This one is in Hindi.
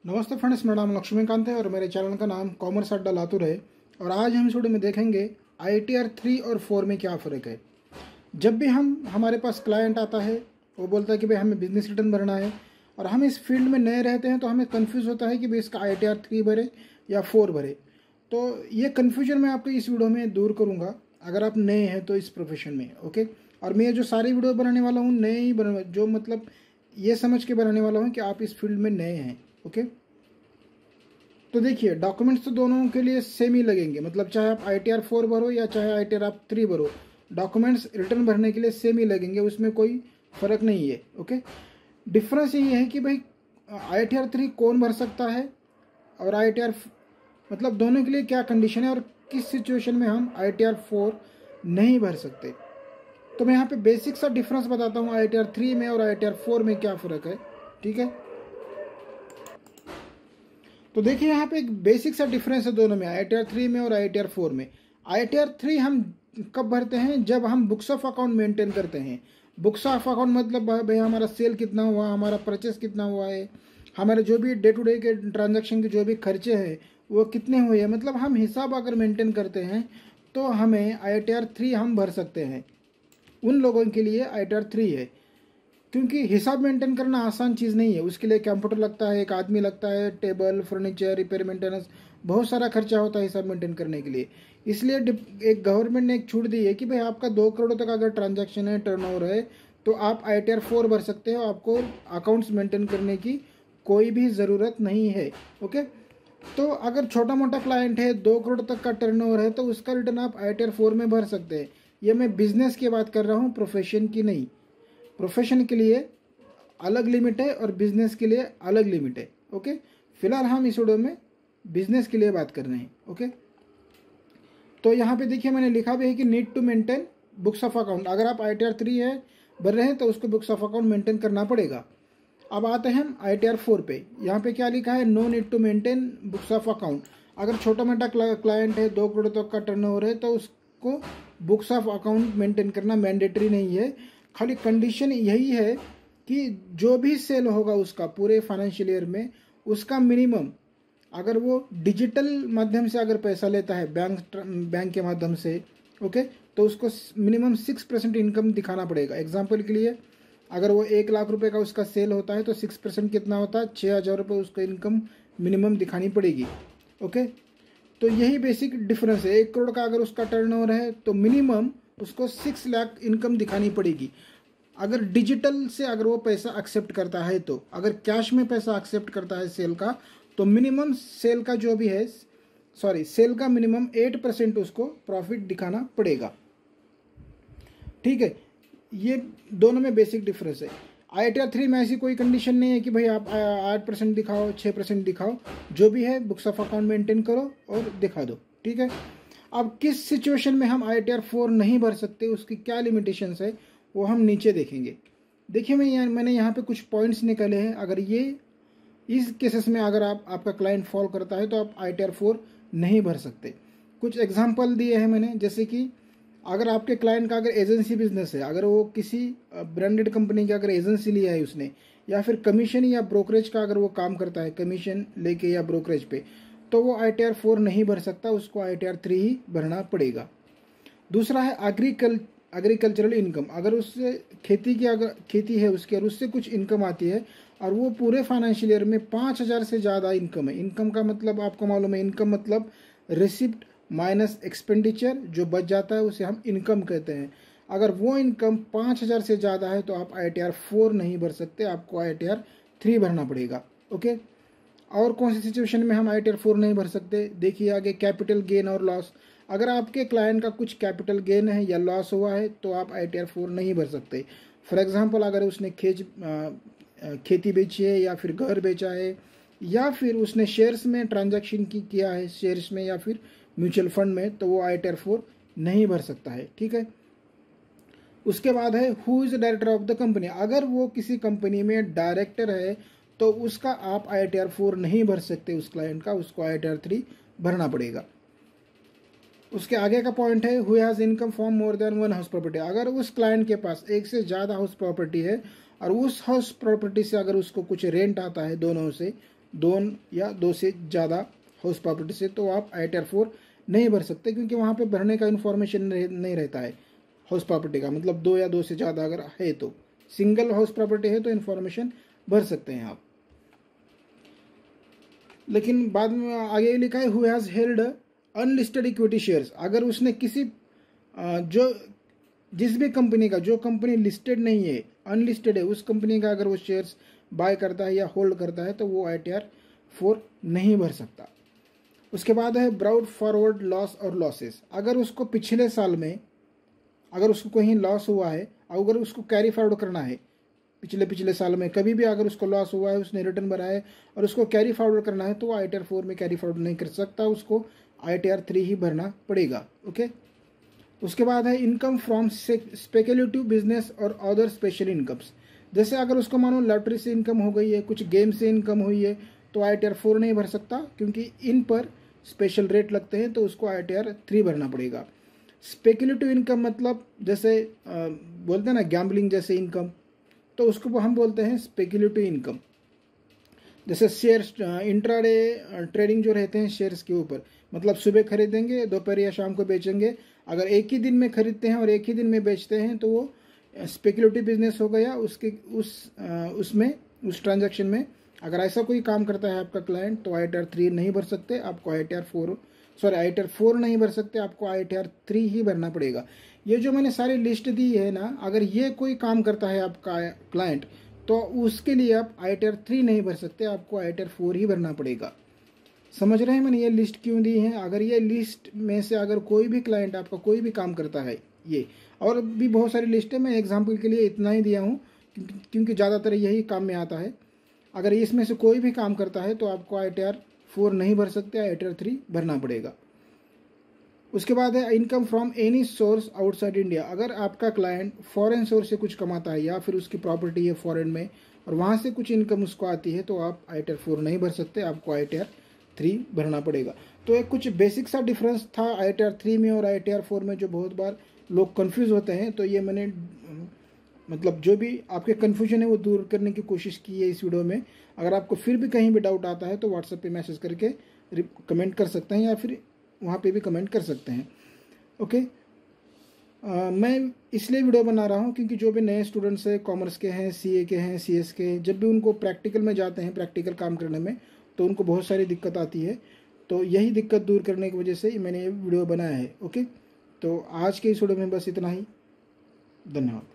नमस्ते फ्रेंड्स, मेरा नाम लक्ष्मीकांत है और मेरे चैनल का नाम कॉमर्स अड्डा लातूर है। और आज हम इस वीडियो में देखेंगे ITR 3 और 4 में क्या फ़र्क है। जब भी हमारे पास क्लाइंट आता है, वो बोलता है कि भाई हमें बिजनेस रिटर्न भरना है और हम इस फील्ड में नए रहते हैं, तो हमें कन्फ्यूज़ होता है कि भाई इसका ITR 3 भरे या 4 भरे। तो ये कन्फ्यूजन मैं आपको इस वीडियो में दूर करूँगा अगर आप नए हैं तो इस प्रोफेशन में। ओके, और मैं जो सारी वीडियो बनाने वाला हूँ नए ही बना, जो मतलब ये समझ के बनाने वाला हूँ कि आप इस फील्ड में नए हैं। ओके, तो देखिए डॉक्यूमेंट्स तो दोनों के लिए सेम ही लगेंगे, मतलब चाहे आप ITR 4 भरो या चाहे ITR आप 3 भरो, डॉक्यूमेंट्स रिटर्न भरने के लिए सेम ही लगेंगे, उसमें कोई फ़र्क नहीं है। ओके, डिफरेंस यही है कि भाई ITR 3 कौन भर सकता है और ITR मतलब दोनों के लिए क्या कंडीशन है और किस सिचुएशन में हम ITR 4 नहीं भर सकते। तो मैं यहाँ पे बेसिक सा डिफरेंस बताता हूँ ITR 3 में और ITR 4 में क्या फ़र्क है। ठीक है, तो देखिए यहाँ पे एक बेसिक सा डिफरेंस है दोनों में, ITR 3 में और ITR 4 में। ITR 3 हम कब भरते हैं? जब हम बुक्स ऑफ अकाउंट मेंटेन करते हैं। बुक्स ऑफ अकाउंट मतलब भाई हमारा सेल कितना हुआ, हमारा परचेस कितना हुआ है, हमारे जो भी डे टू डे के ट्रांजेक्शन के जो भी खर्चे हैं वो कितने हुए हैं, मतलब हम हिसाब अगर मेंटेन करते हैं तो हमें ITR 3 हम भर सकते हैं। उन लोगों के लिए ITR 3 है, क्योंकि हिसाब मेंटेन करना आसान चीज़ नहीं है। उसके लिए कंप्यूटर लगता है, एक आदमी लगता है, टेबल, फर्नीचर, रिपेयर, मेंटेनेंस, बहुत सारा खर्चा होता है हिसाब मेंटेन करने के लिए। इसलिए एक गवर्नमेंट ने एक छूट दी है कि भाई आपका 2 करोड़ तक अगर ट्रांजैक्शन है, टर्नओवर है, तो आप ITR 4 भर सकते हो, आपको अकाउंट्स मेंटेन करने की कोई भी ज़रूरत नहीं है। ओके, तो अगर छोटा मोटा क्लाइंट है, 2 करोड़ तक का टर्नओवर है, तो उसका रिटर्न आप ITR 4 में भर सकते हैं। ये मैं बिजनेस की बात कर रहा हूँ, प्रोफेशन की नहीं। प्रोफेशन के लिए अलग लिमिट है और बिजनेस के लिए अलग लिमिट है। ओके, फिलहाल हम इस वीडियो में बिजनेस के लिए बात कर रहे हैं। ओके, तो यहाँ पे देखिए मैंने लिखा भी है कि need to maintain books of account. अगर आप ITR 3 है भर रहे हैं तो उसको बुक्स ऑफ अकाउंट मेंटेन करना पड़ेगा। अब आते हैं हम ITR 4 पे। यहाँ पे क्या लिखा है? No need to maintain books of account. अगर छोटा मोटा क्लाइंट है, 2 करोड़ तक का टर्नओवर है, तो उसको बुक्स ऑफ अकाउंट मेंटेन करना मैंडेटरी नहीं है। खाली कंडीशन यही है कि जो भी सेल होगा उसका पूरे फाइनेंशियल ईयर में, उसका मिनिमम, अगर वो डिजिटल माध्यम से अगर पैसा लेता है, बैंक के माध्यम से, ओके, तो उसको मिनिमम 6% इनकम दिखाना पड़ेगा। एग्जाम्पल के लिए अगर वो 1 लाख रुपए का उसका सेल होता है तो 6% कितना होता है? 6,000 रुपये उसको इनकम मिनिमम दिखानी पड़ेगी। ओके, तो यही बेसिक डिफरेंस है। 1 करोड़ का अगर उसका टर्नओवर है तो मिनिमम उसको 6 लाख इनकम दिखानी पड़ेगी। अगर डिजिटल से अगर वो पैसा एक्सेप्ट करता है, तो अगर कैश में पैसा एक्सेप्ट करता है सेल का, तो मिनिमम सेल का जो भी है, सेल का मिनिमम 8% उसको प्रॉफिट दिखाना पड़ेगा। ठीक है, ये दोनों में बेसिक डिफरेंस है। ITR 3 में ऐसी कोई कंडीशन नहीं है कि भाई आप 8% दिखाओ, 6% दिखाओ, जो भी है बुक्स ऑफ अकाउंट मेंटेन करो और दिखा दो। ठीक है, अब किस सिचुएशन में हम ITR 4 नहीं भर सकते, उसकी क्या लिमिटेशंस है, वो हम नीचे देखेंगे। देखिए मैंने यहाँ पे कुछ पॉइंट्स निकाले हैं। अगर ये इस केसेस में अगर आपका क्लाइंट फॉल करता है तो आप ITR 4 नहीं भर सकते। कुछ एग्जांपल दिए हैं मैंने, जैसे कि अगर आपके क्लाइंट का अगर एजेंसी बिजनेस है, अगर वो किसी ब्रांडेड कंपनी की अगर एजेंसी लिया है उसने, या फिर कमीशन या ब्रोकरेज का अगर वो काम करता है, कमीशन लेके या ब्रोकरेज पे, तो वो ITR 4 नहीं भर सकता, उसको ITR 3 ही भरना पड़ेगा। दूसरा है एग्रीकल्चरल इनकम। अगर उससे खेती है उसकी और उससे कुछ इनकम आती है और वो पूरे फाइनेंशियल ईयर में 5,000 से ज़्यादा इनकम है। इनकम का मतलब आपको मालूम है, इनकम मतलब रिसिप्ट माइनस एक्सपेंडिचर, जो बच जाता है उसे हम इनकम कहते हैं। अगर वो इनकम 5,000 से ज़्यादा है तो आप ITR 4 नहीं भर सकते, आपको ITR 3 भरना पड़ेगा। ओके, और कौन सी सिचुएशन में हम ITR 4 नहीं भर सकते? देखिए आगे, कैपिटल गेन और लॉस। अगर आपके क्लाइंट का कुछ कैपिटल गेन है या लॉस हुआ है तो आप ITR 4 नहीं भर सकते। फॉर एग्जांपल अगर उसने खेती बेची है या फिर घर बेचा है या फिर उसने शेयर्स में ट्रांजैक्शन किया है, शेयर्स में या फिर म्यूचुअल फंड में, तो वो ITR 4 नहीं भर सकता है। ठीक है, उसके बाद है who is director of the company. अगर वो किसी कंपनी में डायरेक्टर है तो उसका आप ITR 4 नहीं भर सकते, उस क्लाइंट का, उसको ITR 3 भरना पड़ेगा। उसके आगे का पॉइंट है who has income from more than 1 house property. अगर उस क्लाइंट के पास एक से ज़्यादा हाउस प्रॉपर्टी है और उस हाउस प्रॉपर्टी से अगर उसको कुछ रेंट आता है दोनों से, 2 या 2 से ज़्यादा हाउस प्रॉपर्टी से, तो आप ITR 4 नहीं भर सकते, क्योंकि वहाँ पे भरने का इन्फॉर्मेशन नहीं रहता है हाउस प्रॉपर्टी का। मतलब 2 या 2 से ज़्यादा अगर है तो, सिंगल हाउस प्रॉपर्टी है तो इन्फॉर्मेशन भर सकते हैं आप। लेकिन बाद में आगे लिखा है who has held unlisted equity shares. अगर उसने किसी जो जिस भी कंपनी का, जो कंपनी लिस्टेड नहीं है, अनलिस्टेड है, उस कंपनी का अगर वो शेयर्स बाय करता है या होल्ड करता है तो वो ITR 4 नहीं भर सकता। उसके बाद है ब्राउड फॉरवर्ड लॉस और लॉसेस। अगर उसको पिछले साल में अगर उसको कहीं लॉस हुआ है, अगर उसको कैरी फॉरवर्ड करना है, पिछले साल में कभी भी अगर उसको लॉस हुआ है, उसने रिटर्न भरा है और उसको कैरी फॉरवर्ड करना है, तो वो ITR 4 में कैरी फॉरवर्ड नहीं कर सकता, उसको ITR 3 ही भरना पड़ेगा। ओके। उसके बाद है इनकम फ्रॉम स्पेकुलेटिव बिजनेस और अदर स्पेशल इनकम्स। जैसे अगर उसको मानो लॉटरी से इनकम हो गई है, कुछ गेम से इनकम हुई है, तो ITR 4 नहीं भर सकता, क्योंकि इन पर स्पेशल रेट लगते हैं, तो उसको ITR 3 भरना पड़ेगा। स्पेकुलेटिव इनकम मतलब जैसे बोलते हैं ना गैम्बलिंग जैसे इनकम, तो उसको हम बोलते हैं स्पेकुलेटिव इनकम। जैसे शेयर्स इंट्राडे ट्रेडिंग जो रहते हैं शेयर्स के ऊपर, मतलब सुबह खरीदेंगे, दोपहर या शाम को बेचेंगे। अगर एक ही दिन में खरीदते हैं और एक ही दिन में बेचते हैं तो वो स्पेकुलेटिव बिजनेस हो गया। उस ट्रांजैक्शन में अगर ऐसा कोई काम करता है आपका क्लाइंट, तो ITR 3 नहीं भर सकते, आपको ITR 4 नहीं भर सकते, आपको ITR 3 ही भरना पड़ेगा। ये जो मैंने सारी लिस्ट दी है ना, अगर ये कोई काम करता है आपका क्लाइंट, तो उसके लिए आप ITR 3 नहीं भर सकते, आपको ITR 4 ही भरना पड़ेगा। समझ रहे हैं मैंने ये लिस्ट क्यों दी है? अगर ये लिस्ट में से अगर कोई भी क्लाइंट आपका कोई भी काम करता है, ये और भी बहुत सारी लिस्ट है, मैं एग्जांपल के लिए इतना ही दिया हूँ क्योंकि ज़्यादातर यही काम में आता है। अगर इसमें से कोई भी काम करता है तो आपको ITR 4 नहीं भर सकते, ITR 3 भरना पड़ेगा। उसके बाद है income from any source outside India. अगर आपका क्लाइंट फॉरेन सोर्स से कुछ कमाता है या फिर उसकी प्रॉपर्टी है फॉरेन में और वहाँ से कुछ इनकम उसको आती है, तो आप ITR 4 नहीं भर सकते, आपको ITR 3 भरना पड़ेगा। तो एक कुछ बेसिक सा डिफरेंस था ITR 3 में और ITR 4 में, जो बहुत बार लोग कंफ्यूज होते हैं। तो ये मैंने मतलब जो भी आपके कन्फ्यूजन है वो दूर करने की कोशिश की है इस वीडियो में। अगर आपको फिर भी कहीं भी डाउट आता है तो व्हाट्सएप पे मैसेज करके कमेंट कर सकते हैं या फिर वहाँ पे भी कमेंट कर सकते हैं। ओके। मैं इसलिए वीडियो बना रहा हूँ क्योंकि जो भी नए स्टूडेंट्स हैं, कॉमर्स के हैं, CA के हैं, CS के, जब भी उनको प्रैक्टिकल में जाते हैं, प्रैक्टिकल काम करने में, तो उनको बहुत सारी दिक्कत आती है। तो यही दिक्कत दूर करने की वजह से मैंने ये वीडियो बनाया है। ओके। तो आज के इस वीडियो में बस इतना ही। धन्यवाद।